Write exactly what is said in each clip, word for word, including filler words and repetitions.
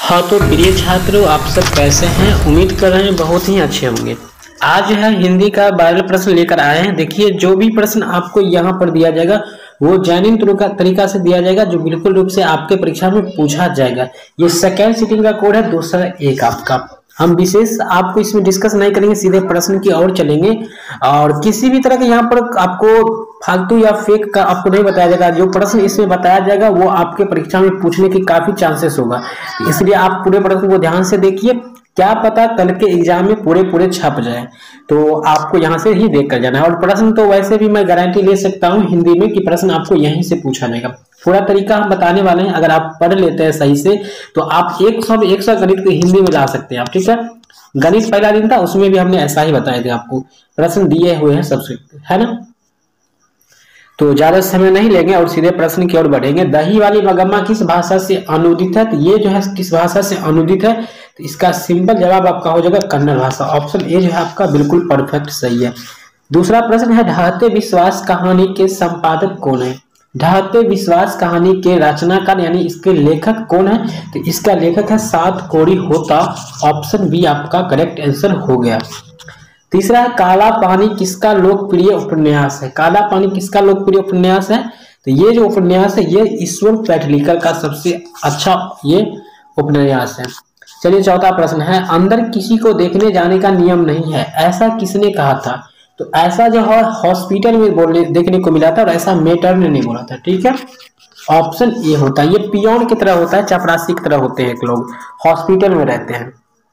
हाँ तो प्रिय छात्रों, आप सब कैसे हैं? उम्मीद कर रहे हैं बहुत ही अच्छे होंगे। आज है हिंदी का वायरल प्रश्न लेकर आए हैं। देखिए, जो भी प्रश्न आपको यहाँ पर दिया जाएगा वो जेन्युइन तरीका से दिया जाएगा, जो बिल्कुल रूप से आपके परीक्षा में पूछा जाएगा। ये सेकेंड सीटिंग का कोड है दूसरा एक आपका। हम विशेष आपको इसमें डिस्कस नहीं करेंगे, सीधे प्रश्न की ओर चलेंगे और किसी भी तरह के यहाँ पर आपको फालतू या फेक का आपको नहीं बताया जाएगा। जो प्रश्न इसमें बताया जाएगा वो आपके परीक्षा में पूछने की काफी चांसेस होगा, इसलिए आप पूरे प्रश्न को ध्यान से देखिए। क्या पता कल के एग्जाम में पूरे पूरे छप जाए, तो आपको यहाँ से ही देख कर जाना है। और प्रश्न तो वैसे भी मैं गारंटी ले सकता हूँ हिंदी में कि प्रश्न आपको यहीं से पूछा जाएगा। पूरा तरीका हम बताने वाले हैं, अगर आप पढ़ लेते हैं सही से तो आप एक सौ एक सौ गणित को हिंदी में ला सकते हैं आप। ठीक है, गणित पहला दिन था उसमें भी हमने ऐसा ही बताए थे, आपको प्रश्न दिए हुए हैं सबसे, है ना। तो ज्यादा समय नहीं लेंगे और सीधे प्रश्न की ओर बढ़ेंगे। दही वाली मगम्मा किस भाषा से अनुदित है? तो ये जो है किस भाषा से अनुदित है, तो इसका सिंपल जवाब आपका हो जाएगा कन्नड़ भाषा। ऑप्शन ए जो है आपका बिल्कुल परफेक्ट सही है। दूसरा प्रश्न है, ढहते विश्वास कहानी के संपादक कौन है? ढहते विश्वास कहानी के रचनाकार यानी इसके लेखक कौन है? तो इसका लेखक है सात कोड़ी होता। ऑप्शन बी आपका करेक्ट आंसर हो गया। तीसरा है, काला पानी किसका लोकप्रिय उपन्यास है? काला पानी किसका लोकप्रिय उपन्यास है? तो ये जो उपन्यास है ये ईश्वर पैटलीकर का सबसे अच्छा ये उपन्यास है। चलिए चौथा प्रश्न है, अंदर किसी को देखने जाने का नियम नहीं है, ऐसा किसने कहा था? तो ऐसा जो है हॉस्पिटल में बोलने देखने को मिला था और ऐसा मेटर ने नहीं बोला था। ठीक है, ऑप्शन ए होता है। ये पियोन की तरह होता है, चपरासी की तरह होते हैं लोग, हॉस्पिटल में रहते हैं।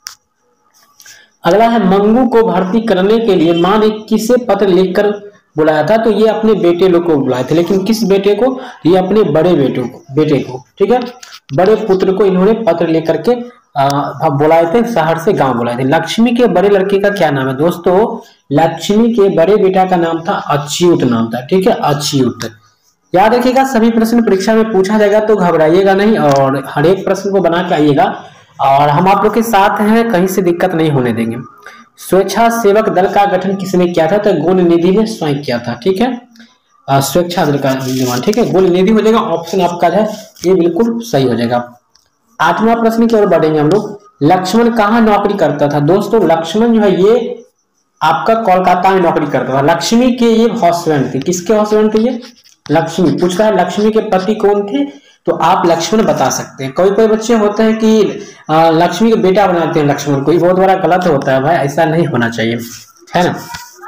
अगला है, मंगू को भर्ती करने के लिए मां ने किसे पत्र लिखकर बुलाया था? तो ये अपने बेटे लोग को बुलाए थे, लेकिन किस बेटे को? ये अपने बड़े बेटे को बेटे को ठीक है, बड़े पुत्र को इन्होंने पत्र लेकर के बुलाए थे, शहर से गांव बुलाए थे। लक्ष्मी के बड़े लड़के का क्या नाम है? दोस्तों, लक्ष्मी के बड़े बेटा का नाम था अच्युत नाम था। ठीक है, अच्युत। याद रखिएगा, सभी प्रश्न परीक्षा में पूछा जाएगा तो घबराइएगा नहीं और हर एक प्रश्न को बना के आइएगा और हम आप लोग के साथ हैं, कहीं से दिक्कत नहीं होने देंगे। स्वेच्छा सेवक दल का गठन किसने किया था? तो गोल निधि ने स्वयं किया था। ठीक है, स्वेच्छा दल का निर्माण, ठीक है, गोल निधि हो जाएगा। ऑप्शन आपका है ये बिल्कुल सही हो जाएगा। आठवां प्रश्न की ओर बढ़ेंगे हम लोग। लक्ष्मण कहाँ नौकरी करता था? दोस्तों, लक्ष्मण जो है ये आपका कोलकाता में नौकरी करता था। लक्ष्मी के ये हस्बैंड थे। किसके हस्बैंड थे ये? लक्ष्मी। पूछ रहा है लक्ष्मी के पति कौन थे, तो आप लक्ष्मण बता सकते हैं। कोई कोई बच्चे होते हैं कि आ, लक्ष्मी का बेटा बनाते हैं लक्ष्मण को, ये बहुत बड़ा गलत होता है भाई, ऐसा नहीं होना चाहिए, है ना।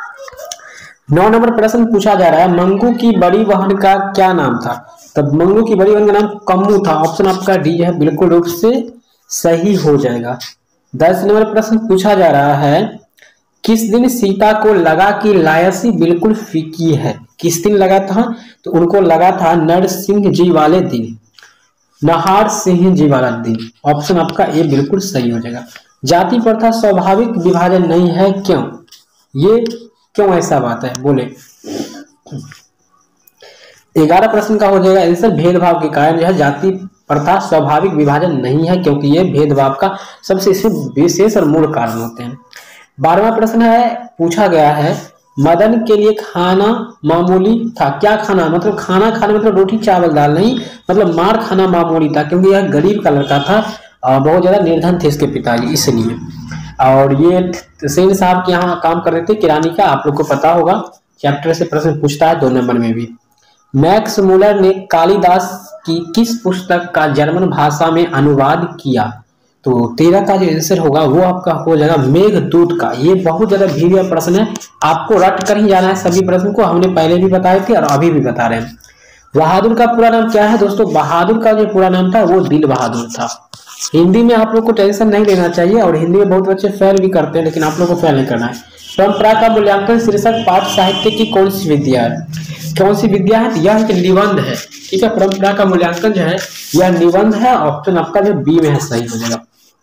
नौ नंबर प्रश्न पूछा जा रहा है, मंगू की बड़ी बहन का क्या नाम था? तब मंगू की बड़ी बहन का नाम कम्मू था। ऑप्शन आपका डी है बिल्कुल रूप से सही हो जाएगा। दस नंबर प्रश्न पूछा जा रहा है, किस दिन सीता को लगा कि लायसी बिल्कुल फीकी है? किस दिन लगा था? तो उनको लगा था नरसिंह जी वाले दिन, नहार सिंह जी वाला दिन। ऑप्शन आपका ए बिल्कुल सही हो जाएगा। जाति प्रथा स्वाभाविक विभाजन नहीं है, क्यों? ये क्यों ऐसा बात है, बोले। ग्यारह प्रश्न का हो जाएगा आंसर, भेदभाव के कारण जो है जाति प्रथा स्वाभाविक विभाजन नहीं है, क्योंकि ये भेदभाव का सबसे इसमें विशेष और मूल कारण होते हैं। बारहवां प्रश्न है, पूछा गया है, मदन के लिए खाना मामूली था। क्या खाना? मतलब खाना खाना मतलब रोटी चावल दाल नहीं, मतलब मार खाना मामूली था, क्योंकि यह गरीब का लड़का था और बहुत ज्यादा निर्धन थे इसके पिताजी, इसलिए। और ये सेन साहब के यहाँ काम कर रहे थे किरानी का, आप लोग को पता होगा, चैप्टर से प्रश्न पूछता है दो नंबर में भी। मैक्स मूलर ने कालिदास की किस पुस्तक का जर्मन भाषा में अनुवाद किया? तो तेरह का जो आंसर होगा वो आपका हो जाएगा मेघदूत का। ये बहुत ज्यादा भीड़ प्रश्न है, आपको रट कर ही जाना है सभी प्रश्न को, हमने पहले भी बताए थे और अभी भी बता रहे हैं। बहादुर का पूरा नाम क्या है? दोस्तों, बहादुर का जो पूरा नाम था वो दिल बहादुर था। हिंदी में आप लोग को टेंशन नहीं लेना चाहिए, और हिंदी में बहुत बच्चे फेल भी करते हैं, लेकिन आप लोग को फेल नहीं करना है। परंपरा का मूल्यांकन शीर्षक पाठ साहित्य की कौन सी विद्या है? कौन सी विद्या है? यह एक निबंध है। ठीक है, परंपरा का मूल्यांकन जो है यह निबंध है। ऑप्शन आपका जो बी में है सही हो जाएगा।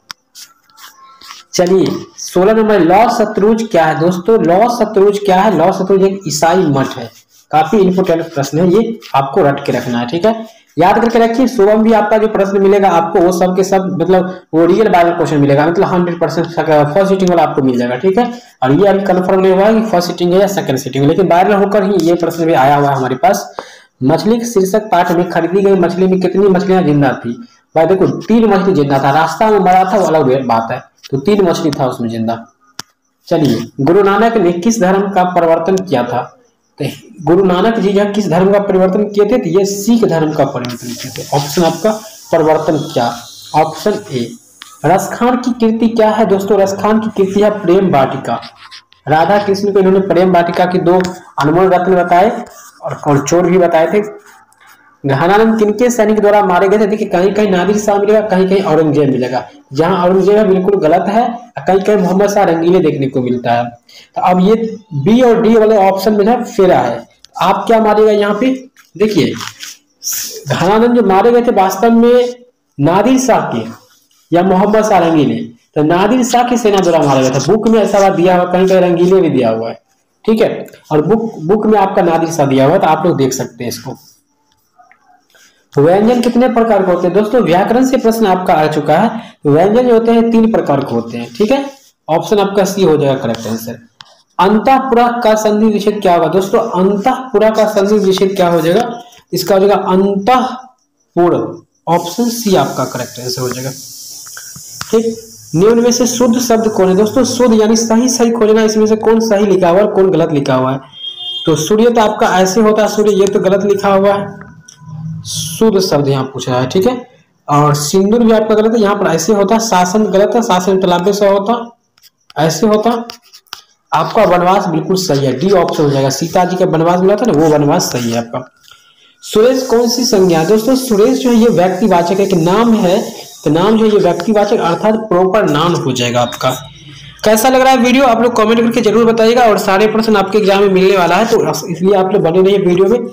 चलिए सोलह नंबर, लॉ शत्रुज क्या है? दोस्तों, लॉ शत्रुज क्या है? लॉ शत्रुज एक ईसाई मठ है। काफी इंपोर्टेंट प्रश्न है, ये आपको रट के रखना है। ठीक है, याद करके रखिए। सुबह भी आपका जो प्रश्न मिलेगा आपको वो सब के सब मतलब वो रियल वायरल क्वेश्चन मिलेगा, मतलब हंड्रेड परसेंट फर्स्ट सीटिंग वाला आपको मिल जाएगा। ठीक है, और ये अभी कंफर्म नहीं हुआ है कि फर्स्ट सीटिंग है या सेकंड सीटिंग, लेकिन वायरल होकर ही ये प्रश्न भी आया हुआ है हमारे पास। मछली के शीर्षक पाठ में खरीदी गई मछली में कितनी मछलियां जिंदा थी? भाई देखो तीन मछली जिंदा था, रास्ता में मरा था वो अलग बात है, तो तीन मछली था उसमें जिंदा। चलिए, गुरु नानक ने किस धर्म का परिवर्तन किया था? तो गुरु नानक जी जब किस धर्म का परिवर्तन किए थे? तो ये सिख धर्म का परिवर्तन किए थे। ऑप्शन आपका परिवर्तन क्या? Option A. रसखान की कृति क्या है दोस्तों? रसखान की कृति है प्रेम वाटिका। राधा कृष्ण को इन्होंने प्रेम वाटिका की दो अनमोल रत्न बताए और चोर भी बताए थे। घनानंद किनके सैनिक द्वारा मारे गए थे? देखिए कहीं कहीं नादिर शाह मिलेगा, कहीं कहीं औरंगजेब मिलेगा। जहां औरंगजेब है बिल्कुल गलत है, कहीं कहीं मोहम्मद शाह रंगीले देखने को मिलता है। तो अब ये बी और डी वाले ऑप्शन में है फेरा है। आप क्या मारेगा यहाँ पे? देखिए घनानंद जो मारे गए थे वास्तव में नादिर शाह के या मोहम्मद शाह रंगीले, तो नादिर शाह की सेना द्वारा मारा गया था। बुक में ऐसा बात दिया हुआ, कहीं कहीं रंगीले भी दिया हुआ है, ठीक है, और बुक बुक में आपका नादिर शाह दिया हुआ है, तो आप लोग देख सकते हैं इसको। व्यंजन कितने प्रकार के होते हैं दोस्तों? व्याकरण से प्रश्न आपका आ चुका है। व्यंजन जो होते हैं तीन प्रकार के होते हैं, ठीक है। ऑप्शन आपका सी हो जाएगा करेक्ट आंसर। अंतःपुरा का संधि विच्छेद क्या होगा दोस्तों? अंतःपुरा का संधि विच्छेद क्या हो जाएगा? इसका हो जाएगा अंतःपुर। ऑप्शन सी आपका करेक्ट आंसर हो जाएगा, ठीक। निम्न में से शुद्ध शब्द कौन है दोस्तों? शुद्ध यानी सही सही खोजना, इसमें से कौन सही लिखा हुआ है कौन गलत लिखा हुआ है? तो सूर्य तो आपका ऐसे होता है, सूर्य ये तो गलत लिखा हुआ है, शुद्ध शब्द यहाँ पूछ रहा है, ठीक है। और सिंदूर भी आपका गलत है, यहाँ पर ऐसे होता। शासन गलत है, शासन तालाबे से होता, ऐसे होता। आपका वनवास बिल्कुल सही है, डी ऑप्शन हो जाएगा। सीता जी का वनवास मिला था ना, वो वनवास सही है आपका। सुरेश कौन सी संज्ञा है दोस्तों? सुरेश जो है ये व्यक्तिवाचक है, कि नाम है तो नाम जो है ये व्यक्तिवाचक अर्थात प्रॉपर नाउन हो जाएगा आपका। कैसा लग रहा है वीडियो आप लोग कमेंट करके जरूर बताइएगा। और सारे प्रश्न आपके एग्जाम में मिलने वाला है, तो इसलिए आप लोग बने रहिए वीडियो में,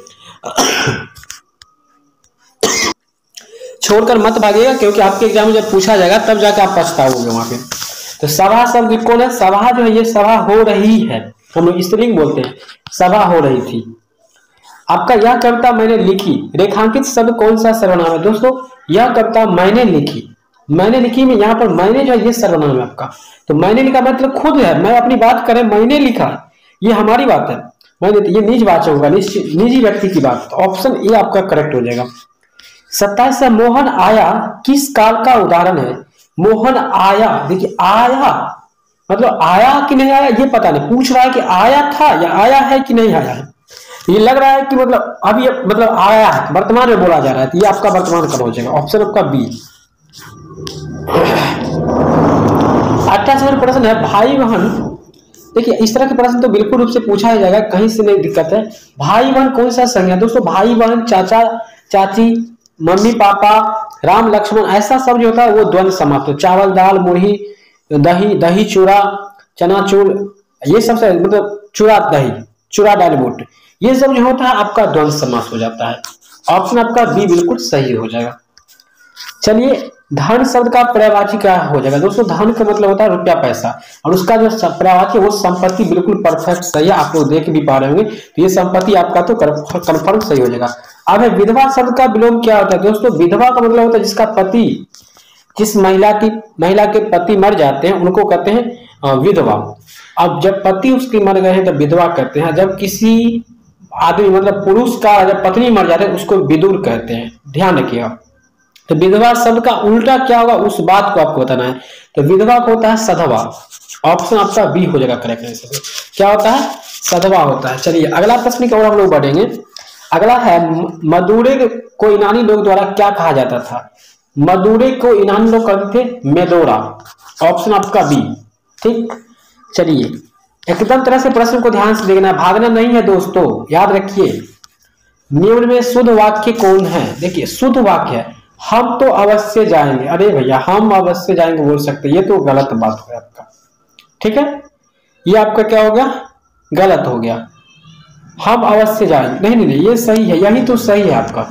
छोड़कर मत भागिएगा, क्योंकि आपके एग्जाम में जब पूछा जाएगा तब जाकर आप पछताओगे वहां पे। तो सभा शब्द कौन है? सभा जो है ये सभा हो रही है, हम लोग स्त्रीलिंग बोलते हैं, सभा हो रही थी। आपका यह कविता मैंने लिखी, रेखांकित शब्द कौन सा सर्वनाम है दोस्तों? यह कविता मैंने लिखी, मैंने लिखी में यहाँ पर मैंने जो है ये सर्वनाम है आपका। तो मैंने लिखा मतलब खुद है, मैं अपनी बात करें, मैंने लिखा, ये हमारी बात है। मैंने, ये निज वाचक होगा, निजी व्यक्ति की बात। तो ऑप्शन ए आपका करेक्ट हो जाएगा। सत्ताईस से मोहन आया किस काल का उदाहरण है? मोहन आया, देखिए आया मतलब आया कि नहीं आया ये पता नहीं, पूछ रहा है कि आया था या आया है कि नहीं आया है। ये लग रहा है कि मतलब अब ये मतलब आया है, वर्तमान में बोला जा रहा है, तो ये आपका वर्तमान कब हो जाएगा? ऑप्शन आपका बी। अट्ठाईस नंबर प्रश्न है भाई बहन। देखिए इस तरह के प्रश्न तो बिल्कुल रूप से पूछा जाएगा, कहीं से नहीं दिक्कत है। भाई बहन कौन सा संज्ञा दोस्तों? भाई बहन, चाचा चाची, मम्मी पापा, राम लक्ष्मण, ऐसा सब जो होता है वो द्वंद्व समास। तो चावल दाल मुढ़ी दही, दही चूड़ा चनाचूर, ये सब से मतलब चूड़ा दही, चूड़ा दाल बूट, ये सब जो होता है आपका द्वंद्व समास हो जाता है। ऑप्शन आपका बी बिल्कुल सही हो जाएगा। चलिए धन शब्द का पर्यायवाची क्या हो जाएगा दोस्तों? धन का मतलब होता है रुपया पैसा, और उसका जो पर्यायवाची है वो संपत्ति, बिल्कुल परफेक्ट सही है, आप लोग देख भी पा रहे होंगे। तो ये संपत्ति आपका तो कंफर्म सही हो जाएगा। अब विधवा शब्द का विलोम क्या होता है दोस्तों? विधवा का मतलब होता है जिसका पति, जिस महिला की महिला के पति मर जाते हैं उनको कहते हैं विधवा। अब जब पति उसकी मर गए हैं तो विधवा कहते हैं। जब किसी आदमी मतलब पुरुष का जब पत्नी मर जाते हैं उसको विदुर कहते हैं, ध्यान रखिएगा। तो विधवा शब्द का उल्टा क्या होगा उस बात को आपको बताना है। तो विधवा को होता है सधवा। ऑप्शन आपका बी हो जाएगा करेक्ट आंसर। क्या होता है? सधवा होता है। चलिए अगला प्रश्न की ओर हम लोग बढ़ेंगे। अगला है मदुरे को ईनानी लोग द्वारा क्या कहा जाता था? मदुरे को ईनानी लोग कहते थे मेदोरा। ऑप्शन आपका बी, ठीक। चलिए एकदम तरह से प्रश्न को ध्यान से देखना, भागना नहीं है दोस्तों, याद रखिए। निम्न में शुद्ध वाक्य कौन है? देखिए शुद्ध वाक्य है हम तो अवश्य जाएंगे। अरे भैया हम अवश्य जाएंगे बोल सकते, ये तो गलत बात है आपका, ठीक है। ये आपका क्या हो गया? गलत हो गया। हम अवश्य जाएंगे, नहीं नहीं नहीं ये सही है, यही तो सही है आपका।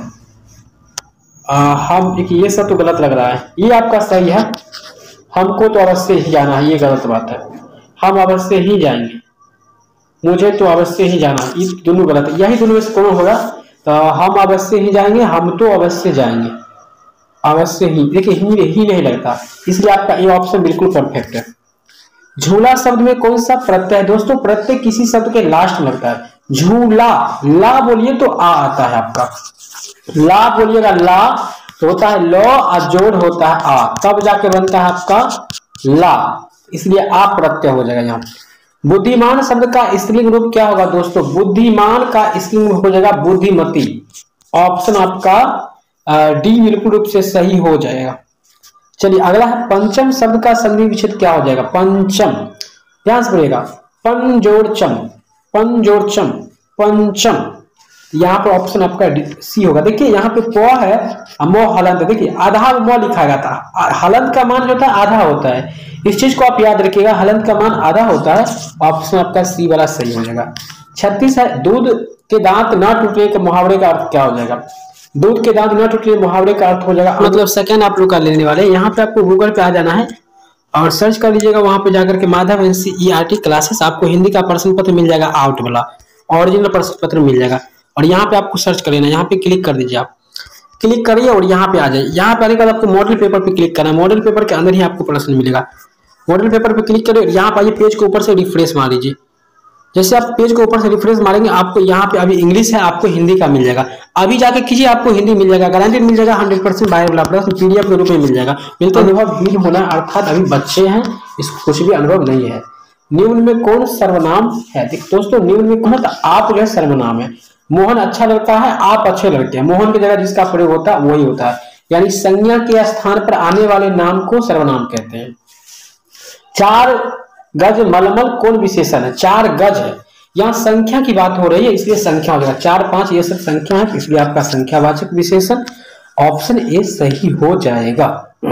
आ, हम देखिए ये सब तो गलत लग रहा है, ये आपका सही है। हमको तो अवश्य ही जाना है, ये गलत बात है। हम अवश्य ही जाएंगे, मुझे तो अवश्य ही जाना है, ये दोनों गलत है। यही दोनों में से कौन होगा? तो हम अवश्य ही जाएंगे, हम तो अवश्य जाएंगे, अवश्य ही, देखिए ही, ही नहीं लगता, इसलिए आपका ये ऑप्शन बिल्कुल परफेक्ट है। झूला शब्द में कौन सा प्रत्यय है दोस्तों? प्रत्यय किसी शब्द के लास्ट में लगता है। झूला, ला बोलिए तो आ आता है आपका, ला बोलिएगा ला तो होता है लॉ और जोड़ होता है आ, तब जाके बनता है आपका ला, इसलिए आ प्रत्यय हो जाएगा यहाँ। बुद्धिमान शब्द का स्त्रीलिंग रूप क्या होगा दोस्तों? बुद्धिमान का स्त्रीलिंग हो जाएगा बुद्धिमती। ऑप्शन आपका डी बिल्कुल रूप से सही हो जाएगा। चलिए अगला है पंचम शब्द का संधि विच्छेद क्या हो जाएगा? पंचम, ध्यान से पढ़िएगा, पंजोरचम, पंजोरचम, पंचम। यहाँ पे ऑप्शन आपका सी होगा। देखिए यहाँ पे प है, मो हलंत, देखिए आधा म लिखा गया था। हलंत का मान जो था आधा होता है, इस चीज को आप याद रखिएगा, हलंत का मान आधा होता है। ऑप्शन आपका सी वाला सही हो जाएगा। छत्तीस है, दूध के दांत न टूटने के मुहावरे का अर्थ क्या हो जाएगा? दूध के दांत न टूटने मुहावरे का अर्थ हो जाएगा, मतलब सेकंड आप लोग का लेने वाले। यहाँ पे आपको गूगल पे आ जाना है और सर्च कर लीजिएगा, वहां पे जाकर के माधव एनसीईआरटी क्लासेस, आपको हिंदी का प्रश्न पत्र मिल जाएगा, आउट वाला ओरिजिनल प्रश्न पत्र मिल जाएगा। और यहाँ पे आपको सर्च कर लेना, यहाँ पे क्लिक कर दीजिए, आप क्लिक करिए और यहाँ पे आ जाए। यहाँ पे आने के बाद आपको मॉडल पेपर पे क्लिक करना है, मॉडल पेपर के अंदर ही आपको प्रश्न मिलेगा। मॉडल पेपर पे क्लिक करिए और यहाँ पे आइए, पेज के ऊपर से रिफ्रेश मार लीजिए। जैसे आप पेज के ऊपर से रिफ्रेश मारेंगे, आपको यहाँ पे अभी इंग्लिश है, आपको हिंदी का मिल जाएगा। अभी जाके कीजिए, आपको हिंदी मिल जाएगा, गारंटेड मिल जाएगा, हंड्रेड परसेंट बाहर वाला प्रश्न पीडीएफ के रूप में मिल जाएगा। मिलता अनुभव भीड़ होना, अर्थात अभी बच्चे हैं, इसको कुछ भी अनुभव नहीं है। निम्न में कौन सर्वनाम है? दोस्तों निम्न में कौन है? तो आप जो है सर्वनाम है। मोहन अच्छा लड़का है, आप अच्छे लड़के हैं। मोहन की जगह जिसका प्रयोग होता है वही होता है, यानी संज्ञा के स्थान पर आने वाले नाम को सर्वनाम कहते हैं। चार गज मलमल कौन विशेषण है? चार गज है, यहाँ संख्या की बात हो रही है इसलिए संख्या हो जाएगा। चार पांच ये सब संख्या है, इसलिए आपका संख्यावाचक विशेषण ऑप्शन ए सही हो जाएगा।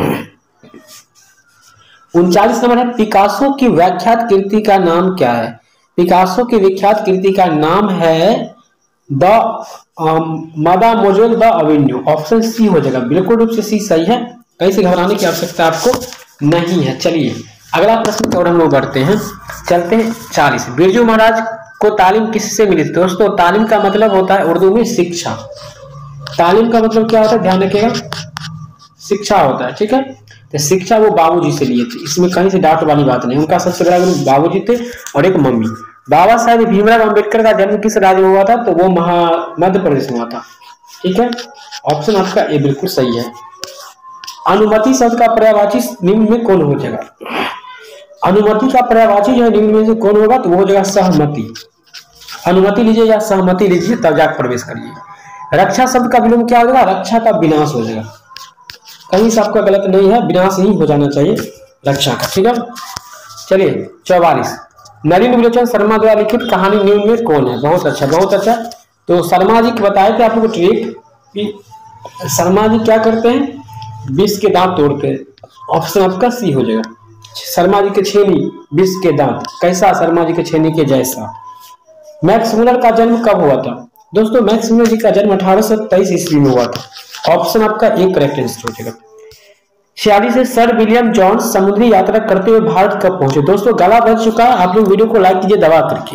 उनचालीस नंबर है, पिकासो की व्याख्यात कृति का नाम क्या है? पिकासो की विख्यात कृति का नाम है the mademoiselle the avenue. Option C हो जाएगा, बिल्कुल रूप से सी सही है, कहीं से घबराने की आवश्यकता आपको नहीं है। चलिए अगला प्रश्न की ओर हम लोग बढ़ते हैं, चलते हैं। चालीस, बिरजू महाराज को तालीम किससे मिली थी? दोस्तों तालीम का मतलब होता है उर्दू में शिक्षा। तालीम का मतलब क्या होता है? ध्यान रखिएगा, शिक्षा होता है, ठीक है। तो शिक्षा वो बाबूजी से लिए थे, इसमें कहीं से डाउट वाली बात नहीं। उनका सबसे बड़ा गुरु बाबूजी थे और एक मम्मी। बाबा साहेब भीमराव अंबेडकर का जन्म किस राज्य में हुआ था? तो वो महा मध्य प्रदेश में हुआ था, ठीक है। ऑप्शन आपका ए बिल्कुल सही है। अनुमति शब्द का पर्यायवाची निम्न में कौन हो जाएगा? अनुमति का पर्यायवाची जो है निम्न में से कौन होगा? तो वो हो जाएगा सहमति। अनुमति लीजिए या सहमति लीजिए, तब जाकर प्रवेश करिए। रक्षा शब्द का विलोम क्या हो जाएगा? रक्षा का विनाश हो जाएगा, कहीं से आपका गलत नहीं है, विनाश ही हो जाना चाहिए रक्षा का, ठीक है। चलिए चौवालीस, नरेंद्र विलोचन शर्मा द्वारा लिखित कहानी निम्न में कौन है? बहुत अच्छा बहुत अच्छा। तो शर्मा जी बताए थे आप लोग ट्रिक कि शर्मा जी क्या करते हैं? विष के दांत तोड़ते हैं। ऑप्शन आपका सी हो जाएगा। शर्मा जी के छेनी, विष के दांत, कैसा? शर्मा जी के छेनी के जैसा। मैक्स मुलर का जन्म कब हुआ था? दोस्तों मैक्स मुलर जी का जन्म अठारह सौ तेईस ईस्वी में हुआ था। ऑप्शन आपका एक करेक्ट आंसर हो जाएगा। छियालीस से सर विलियम जॉन्स समुद्री यात्रा करते हुए भारत कब पहुंचे? दोस्तों गला बज चुका है, आप लोग वीडियो को लाइक कीजिए दबा करके।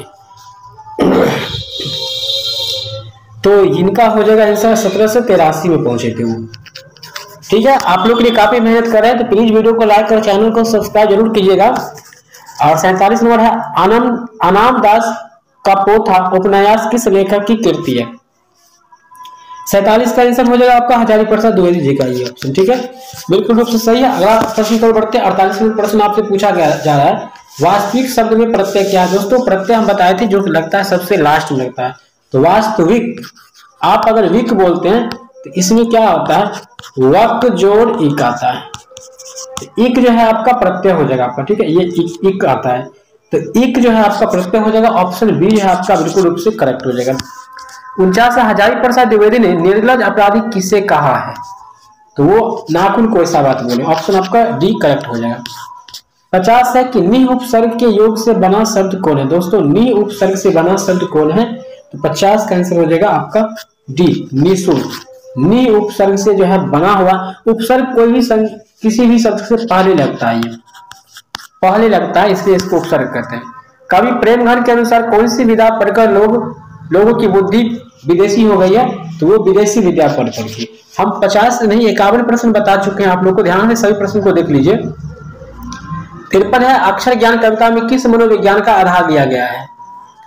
तो इनका हो जाएगा आंसर सत्रह सौ तिरासी में पहुंचे थे वो, ठीक है। आप लोग के लिए काफी मेहनत कर रहे हैं, तो प्लीज वीडियो को लाइक और चैनल को सब्सक्राइब जरूर कीजिएगा। और सैंतालीस नंबर है, आनंद अनाम दास का पोथा उपन्यास किस लेखक की कृति है? सैंतालीस का आंसर हो जाएगा आपका हजारी प्रसाद द्विवेदी जी का ये ऑप्शन, ठीक है, बिल्कुल रूप से सही है। अगला प्रश्न की ओर बढ़ते हैं। अड़तालीसवें प्रश्न आपसे पूछा गया जा रहा है, वास्तविक शब्द में प्रत्यय क्या है? दोस्तों प्रत्यय हम बताए थे जो लगता है सबसे लास्ट में लगता है, तो वास्तविक। आप अगर विक बोलते हैं तो इसमें क्या होता है? वक जोड़ इक आता है, तो इक जो है आपका प्रत्यय हो जाएगा आपका, ठीक है। ये इक, इक आता है, तो इक जो है आपका प्रत्यय हो जाएगा। ऑप्शन बी जो है आपका बिल्कुल रूप से करेक्ट हो जाएगा। उनचास, हजारी प्रसाद द्विवेदी ने निर्लज अपराधी किसे कहा है? तो वो नाखून को ऐसा बात बोले। ऑप्शन आपका डी करेक्ट हो जाएगा। पचास है कि नि उपसर्ग के योग से बना शब्द कौन है? दोस्तों नि उपसर्ग से बना शब्द कौन है? तो पचास का आंसर हो जाएगा आपका डी, निःशुल्क। नि उपसर्ग से जो है बना हुआ, उपसर्ग कोई भी संग, किसी भी शब्द से पहले लगता है, ये पहले लगता है इसलिए इसको उपसर्ग कहते हैं। कवि प्रेमघर के अनुसार कौन सी विधा पढ़कर लोग लोगों की बुद्धि विदेशी हो गई है? तो वो विदेशी विद्या पढ़ करके। हम पचास नहीं इक्यावन प्रश्न बता चुके हैं, आप लोग को ध्यान से सभी प्रश्न को देख लीजिए। तिरपन है, अक्षर ज्ञान कविता में किस मनोविज्ञान का आधार लिया गया है?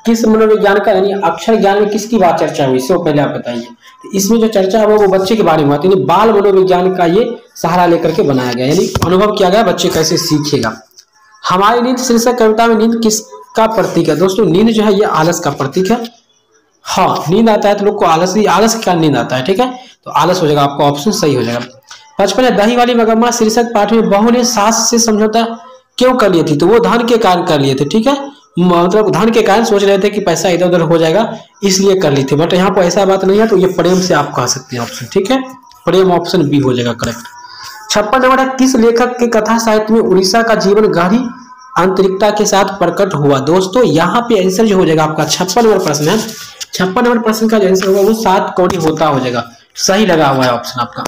किस मनोविज्ञान का यानी अक्षर ज्ञान में किसकी बात चर्चा हुई, इससे पहले आप बताइए। तो इसमें जो चर्चा हुआ वो बच्चे के बारे में हुआ, यानी बाल मनोविज्ञान का ये सहारा लेकर के बनाया गया, यानी अनुभव किया गया बच्चे कैसे सीखेगा। हमारी नींद शीर्षक कविता में नींद किसका प्रतीक है? दोस्तों नींद जो है ये आलस का प्रतीक है। हाँ, नींद आता है तो लोग को आलस ही आलस के कारण नींद आता है, ठीक है, तो आलस हो जाएगा, आपका ऑप्शन सही हो जाएगा। पचपन है दही वाली मगम्मा शीर्षक पाठ में बहू ने सास से समझौता क्यों कर लिए थी? तो वो धन के कारण कर लिए थे, ठीक है, मतलब धन के कारण सोच रहे थे कि पैसा इधर उधर हो जाएगा इसलिए कर ली थी, बट यहाँ पर ऐसा बात नहीं है, तो ये प्रेम से आप कह सकते हैं ऑप्शन, ठीक है, प्रेम ऑप्शन बी हो जाएगा करेक्ट। छप्पन नंबर है किस लेखक के कथा साहित्य में उड़ीसा का जीवन गहरी आंतरिकता के साथ प्रकट हुआ? दोस्तों यहाँ पे आंसर जो हो जाएगा आपका छप्पन नंबर प्रश्न है, छप्पन नंबर प्रश्न का जो आंसर होगा वो सात कौड़ी होता हो जाएगा, सही लगा हुआ है ऑप्शन आपका।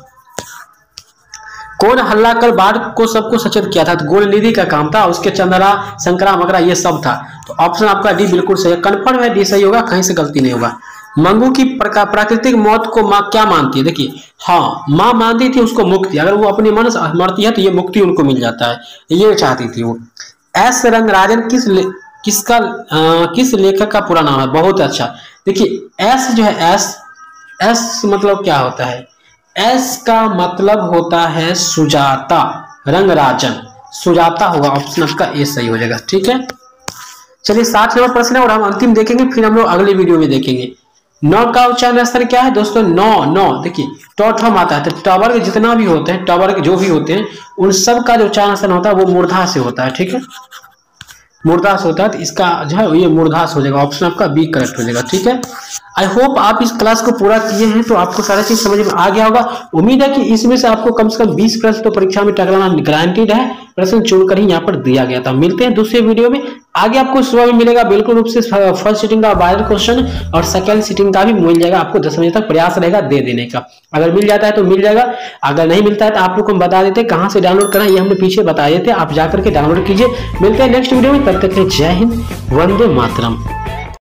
कौन हल्ला कर बाढ़ को सबको सचेत किया था? तो गोल निधि का काम था, उसके चंद्रा संकरा मकरा ये सब था, तो ऑप्शन आपका डी बिल्कुल सही है, कन्फर्म है, डी सही होगा, कहीं से गलती नहीं होगा। मंगू की प्राकृतिक मौत को माँ क्या मानती है? देखिए हाँ, माँ मानती थी उसको मुक्ति, अगर वो अपनी मन से मरती है तो ये मुक्ति उनको मिल जाता है, ये चाहती थी वो। एस रंगराजन किस ले, किसका आ, किस लेखक का पूरा नाम है? बहुत अच्छा, देखिए एस जो है एस एस मतलब क्या होता है? एस का मतलब होता है सुजाता, रंगराजन सुजाता होगा, ऑप्शन आपका ए सही हो जाएगा, ठीक है। चलिए सात नंबर प्रश्न है और हम अंतिम देखेंगे, फिर हम लोग अगले वीडियो में देखेंगे। नौ का उच्चारण स्तर क्या है दोस्तों? नौ नौ देखिए टॉठम आता है, तो टावर के जितना भी होते हैं, टावर के जो भी होते हैं उन सब का जो उच्चारण स्तर होता है वो मूर्धा से होता है, ठीक है, मूर्धास होता है, तो इसका जो है ये मूर्धास हो जाएगा, ऑप्शन आपका बी करेक्ट हो जाएगा, ठीक है। आई होप आप इस क्लास को पूरा किए हैं तो आपको सारा चीज समझ में आ गया होगा। उम्मीद है कि इसमें से आपको कम से कम बीस प्रश्न तो परीक्षा में टकराना गारंटीड है, प्रश्न चुनकर ही यहाँ पर दिया गया था। मिलते हैं दूसरे वीडियो में, आगे आपको सुबह में मिलेगा बिल्कुल रूप से फर्स्ट सीटिंग का वायरल क्वेश्चन और सेकंड सीटिंग का भी मिल जाएगा, आपको दस बजे तक प्रयास रहेगा दे देने का, अगर मिल जाता है तो मिल जाएगा, अगर नहीं मिलता है तो आप लोग को हम बता देते कहाँ से डाउनलोड करना, ये हमने पीछे बता देते, आप जाकर के डाउनलोड कीजिए। मिलते हैं नेक्स्ट वीडियो में, तब तक के जय हिंद, वंदे मातरम।